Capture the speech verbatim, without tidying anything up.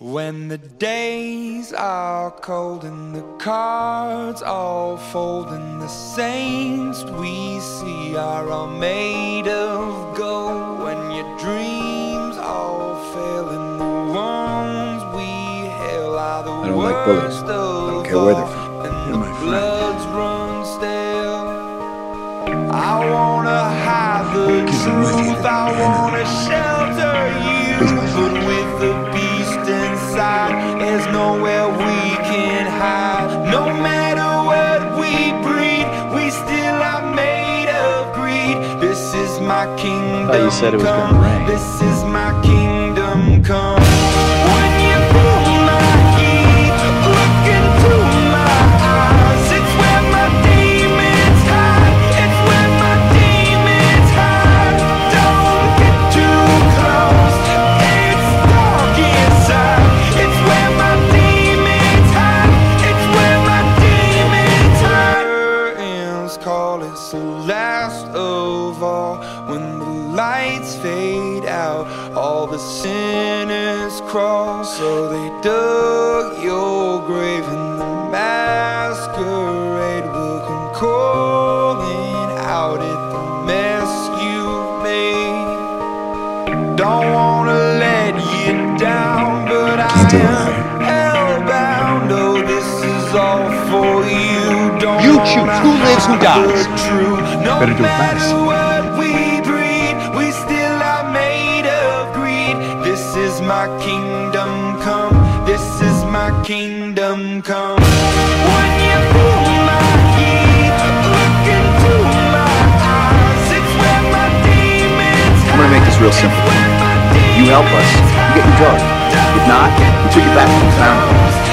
When the days are cold and the cards all fold and the saints we see are all made of gold, when your dreams all fail and the ones we hail are the I don't like bullies. worst I don't of care where they're all, from. and You're the my friend. bloods run stale. I wanna hide the truth, I wanna shelter you, but with the beast inside, there's nowhere we can hide. No matter what we breed, we still are made of greed. This is my kingdom I thought you said it was come. gonna rain. This is my kingdom come. When you pull my heat, look into my eyes, it's where my demons hide. It's where my demons hide. Don't get too close, it's dark inside. It's where my demons hide. It's where my demons hide. Curtains call, it's the last of all. When the lights fade out, all the sinners crawl. So they dug your grave and the masquerade will come calling out at the mess you've made. Don't wanna let you down, but I Can't do it, am hellbound. Oh, this is all for you. Don't You choose who lives, who dies. True. No Better do it matter fast. what we breed, we still are made of greed. This is my kingdom come. This is my kingdom come. When you pull my heat, look into my eyes, it's where my demons hide. I'm gonna make this real simple. You help us, you get your drug. If not, we put you back in the town.